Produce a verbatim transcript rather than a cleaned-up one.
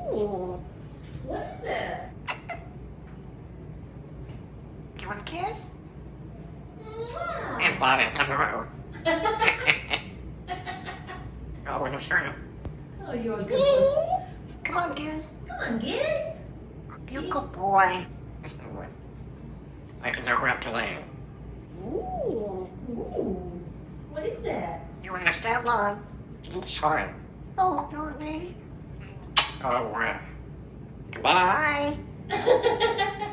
Ooh. What is it? Do you want a kiss? Wow. And Bobby down the road. Oh, we're sure. Oh, you're a good boy. Come on, Giz. Come on, Giz. You good boy. I can never up to lane. Ooh. Ooh. What is that? You want to step on? It's hard. Oh, don't me. Oh, well. Goodbye.